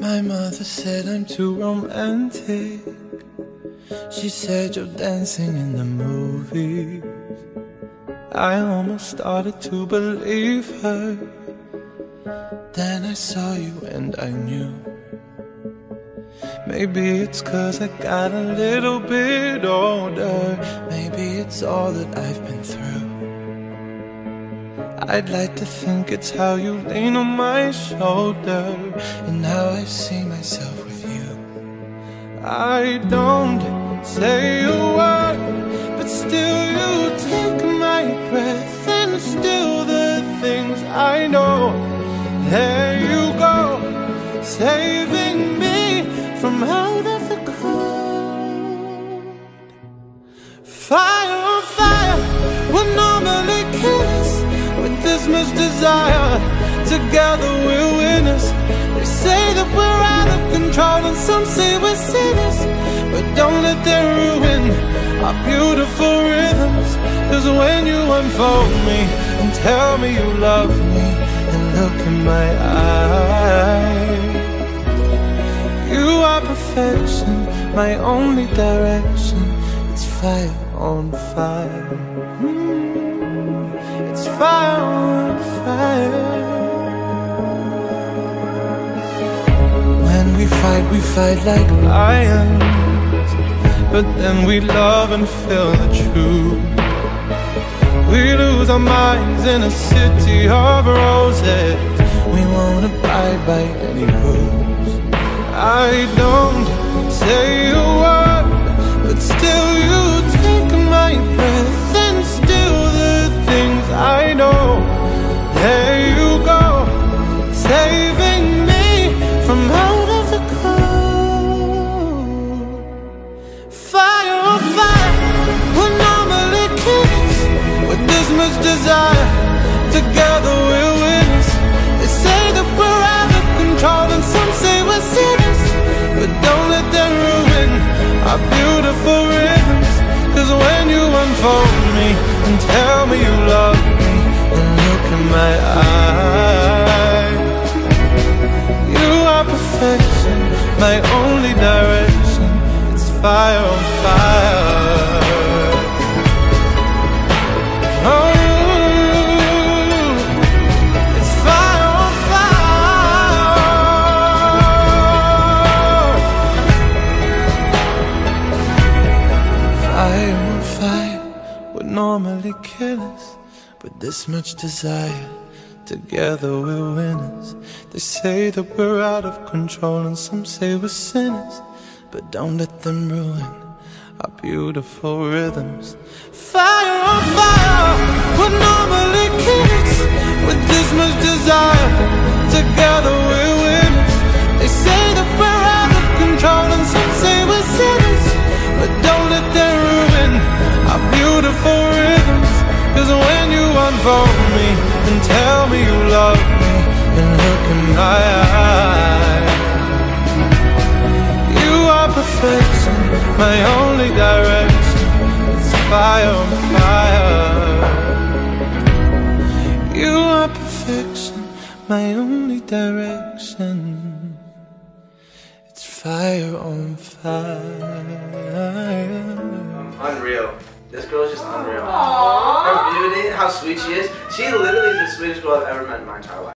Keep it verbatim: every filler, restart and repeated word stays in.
My mother said I'm too romantic. She said you're dancing in the movies. I almost started to believe her. Then I saw you and I knew. Maybe it's 'cause I got a little bit older. Maybe it's all that I've been through. I'd like to think it's how you lean on my shoulder and how I see myself with you. I don't say a word, but still you take my breath, and still the things I know. There you go, saving me from out of the cold. Fire on fire, we're normally killers. With this much desire, together we're winners. They say that we're out of control and some say we're sinners, but don't let them ruin our beautiful rhythms. 'Cause when you unfold me and tell me you love me and look in my eyes, you are perfection, my only direction. It's fire on fire. mm. It's fire on fire. When we fight, we fight like lions, but then we love and feel the truth. We lose our minds in a city of roses. We won't abide by any rules. I don't say a word, but still you take my breath, and still the things I know. There you go, saving me from out of the cold. Fire on fire, we're normally kids. With this much desire, together we're winners. They say that we're out of control and some say we're sinners, but don't let them ruin our beautiful rhythms. 'Cause when you unfold me and tell me you love me and look in my eyes, you are perfection, my only direction. It's fire on fire. Oh, it's fire on fire. Fire on fire, we're normally killers. With this much desire, together we're winners. They say that we're out of control and some say we're sinners, but don't let them ruin our beautiful rhythms. Fire on fire, we're normally kids. With this much desire, together we're winners. They say that we're out of control and some say we're sinners, but don't let them ruin our beautiful rhythms. 'Cause when you unfold me and tell me you love me and look in my eyes, you are perfection, my only direction. It's fire on fire. You are perfection, my only direction. It's fire on fire. Unreal. This girl is just unreal. Aww. Her beauty, how sweet she is. She literally is the sweetest girl I've ever met in my entire life.